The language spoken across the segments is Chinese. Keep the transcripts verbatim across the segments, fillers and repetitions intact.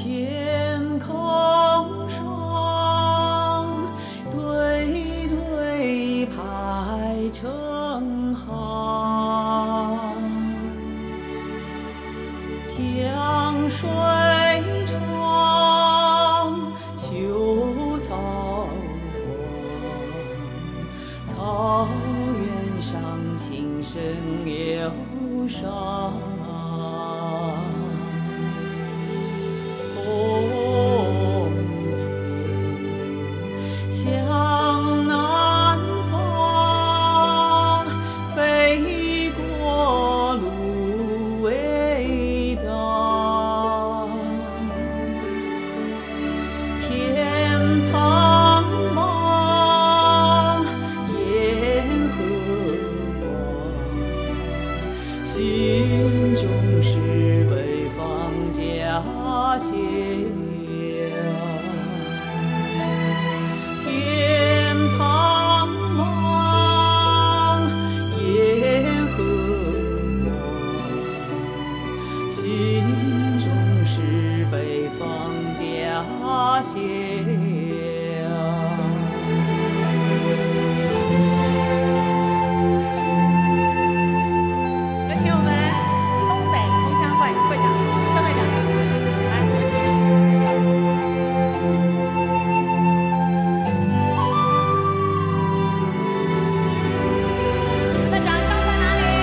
天空上对对排成行，江水长，秋草黄，草原上琴声忧伤。红雁向南方飞过芦苇荡，天苍茫，雁何往，心中是北方家乡。天苍茫，雁何往，心中是北方家乡。 有请我们东北同乡会会长崔会长来有请。你们的掌声在哪里？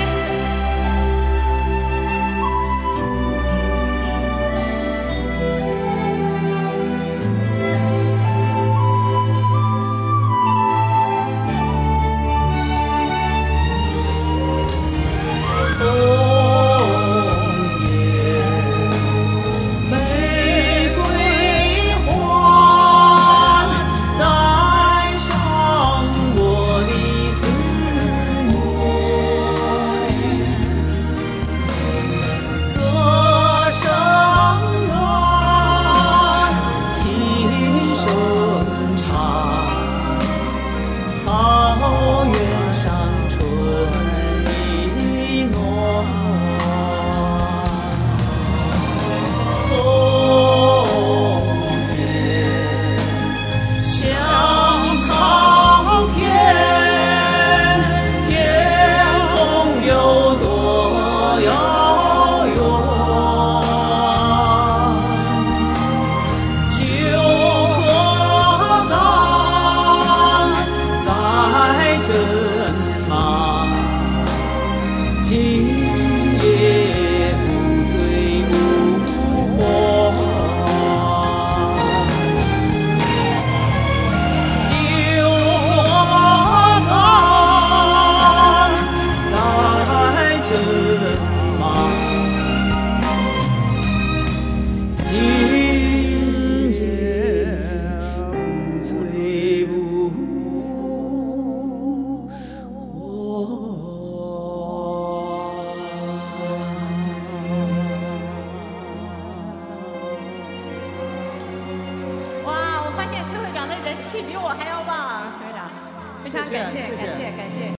人气比我还要旺，崔会长，非常感谢，感谢，感谢。